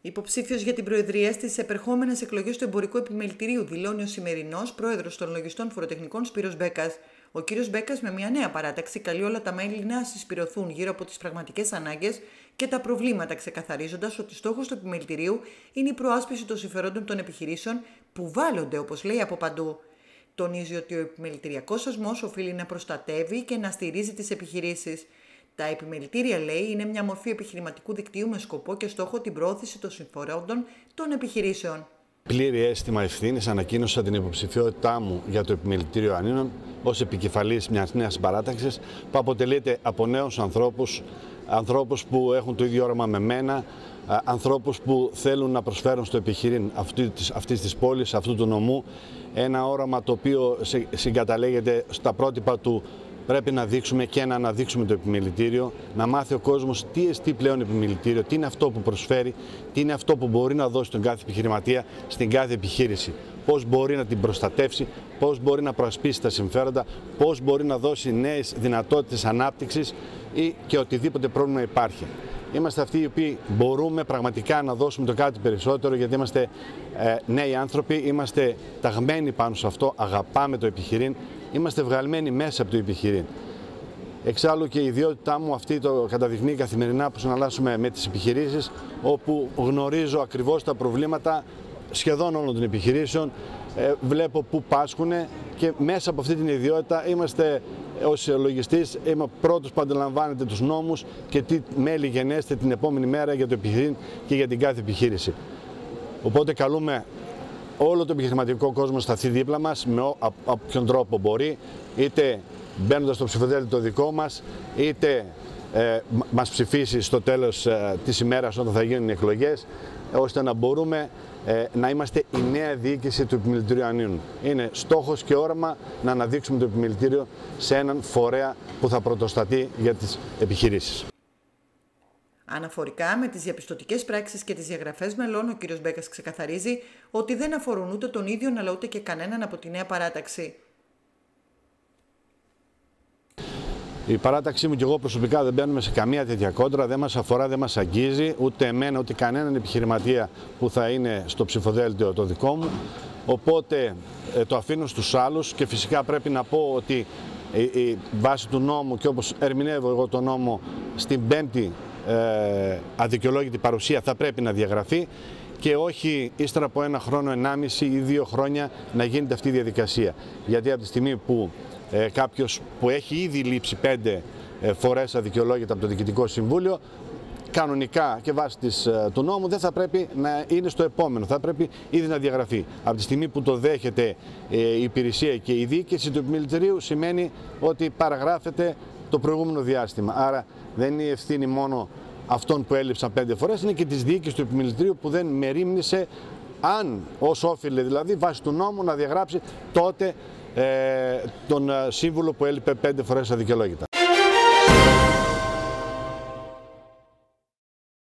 Υποψήφιος για την προεδρία στις επερχόμενες εκλογές του Εμπορικού Επιμελητηρίου δηλώνει ο σημερινός πρόεδρος των Λογιστών Φοροτεχνικών Σπύρος Μπέκας. Ο κύριος Μπέκας, με μια νέα παράταξη, καλεί όλα τα μέλη να συσπηρωθούν γύρω από τις πραγματικές ανάγκες και τα προβλήματα, ξεκαθαρίζοντας ότι στόχος του Επιμελητηρίου είναι η προάσπιση των συμφερόντων των επιχειρήσεων που βάλλονται, όπως λέει, από παντού. Τονίζει ότι ο επιμελητηριακός σωσμός οφείλει να προστατεύει και να στηρίζει τις επιχειρήσεις. Τα επιμελητήρια, λέει, είναι μια μορφή επιχειρηματικού δικτύου με σκοπό και στόχο την προώθηση των συμφερόντων των επιχειρήσεων. Πλήρη αίσθημα ευθύνης ανακοίνωσα την υποψηφιότητά μου για το Επιμελητήριο Ανίνων ως επικεφαλής μιας νέας παράταξης που αποτελείται από νέους ανθρώπους που έχουν το ίδιο όραμα με μένα, ανθρώπους που θέλουν να προσφέρουν στο επιχειρήν αυτής της πόλης, αυτού του νομού, ένα όραμα το οποίο συγκαταλέγεται στα πρότυπα του. Πρέπει να δείξουμε και να αναδείξουμε το επιμελητήριο, να μάθει ο κόσμος τι εστί πλέον επιμελητήριο, τι είναι αυτό που προσφέρει, τι είναι αυτό που μπορεί να δώσει τον κάθε επιχειρηματία στην κάθε επιχείρηση, πώς μπορεί να την προστατεύσει, πώς μπορεί να προασπίσει τα συμφέροντα, πώς μπορεί να δώσει νέες δυνατότητες ανάπτυξης ή και οτιδήποτε πρόβλημα υπάρχει. Είμαστε αυτοί οι οποίοι μπορούμε πραγματικά να δώσουμε το κάτι περισσότερο, γιατί είμαστε νέοι άνθρωποι, είμαστε ταγμένοι πάνω σε αυτό, αγαπάμε το επιχειρήν, είμαστε βγαλμένοι μέσα από το επιχειρήν. Εξάλλου και η ιδιότητά μου αυτή το καταδεικνύει καθημερινά που συναλλάσσουμε με τις επιχειρήσεις, όπου γνωρίζω ακριβώς τα προβλήματα σχεδόν όλων των επιχειρήσεων, βλέπω πού πάσχουν και μέσα από αυτή την ιδιότητα είμαστε ως λογιστής, είμαι ο πρώτος που αντιλαμβάνεται τους νόμους και τι μέλη γενέστε την επόμενη μέρα για το επιχειρήν και για την κάθε επιχείρηση. Οπότε καλούμε όλο το επιχειρηματικό κόσμο να σταθεί δίπλα μας με όποιον τρόπο μπορεί, είτε μπαίνοντας στο ψηφοδέλτιο το δικό μας, είτε μας ψηφίσει στο τέλος της ημέρας όταν θα γίνουν οι εκλογές, ώστε να μπορούμε να είμαστε η νέα διοίκηση του Επιμελητηρίου Ανίνων. Είναι στόχος και όραμα να αναδείξουμε το Επιμελητήριο σε έναν φορέα που θα πρωτοστατεί για τις επιχειρήσεις. Αναφορικά με τις διαπιστωτικές πράξεις και τις διαγραφές μελών, ο κ. Μπέκας ξεκαθαρίζει ότι δεν αφορούν ούτε τον ίδιο αλλά ούτε και κανέναν από τη νέα παράταξη. Η παράταξή μου και εγώ προσωπικά δεν μπαίνουμε σε καμία τέτοια κόντρα, δεν μας αφορά, δεν μας αγγίζει, ούτε εμένα ούτε κανέναν επιχειρηματία που θα είναι στο ψηφοδέλτιο το δικό μου. Οπότε το αφήνω στους άλλους και φυσικά πρέπει να πω ότι η βάση του νόμου και όπως ερμηνεύω εγώ τον νόμο στην πέμπτη αδικαιολόγητη παρουσία θα πρέπει να διαγραφεί και όχι ύστερα από 1 χρόνο, 1,5 ή 2 χρόνια να γίνεται αυτή η διαδικασία. Γιατί από τη στιγμή που κάποιος που έχει ήδη λείψει 5 φορές αδικαιολόγητα από το Διοικητικό Συμβούλιο, κανονικά και βάσει του νόμου δεν θα πρέπει να είναι στο επόμενο, θα πρέπει ήδη να διαγραφεί. Από τη στιγμή που το δέχεται η υπηρεσία και η διοίκηση του Επιμελητηρίου, σημαίνει ότι παραγράφεται το προηγούμενο διάστημα. Άρα δεν είναι η ευθύνη μόνο αυτών που έλειψαν 5 φορές, είναι και της διοίκησης του Επιμελητηρίου που δεν μερίμνησε, αν ως όφιλε δηλαδή βάσει του νόμου, να διαγράψει τότε τον σύμβουλο που έλειπε 5 φορές αδικαιολόγητα.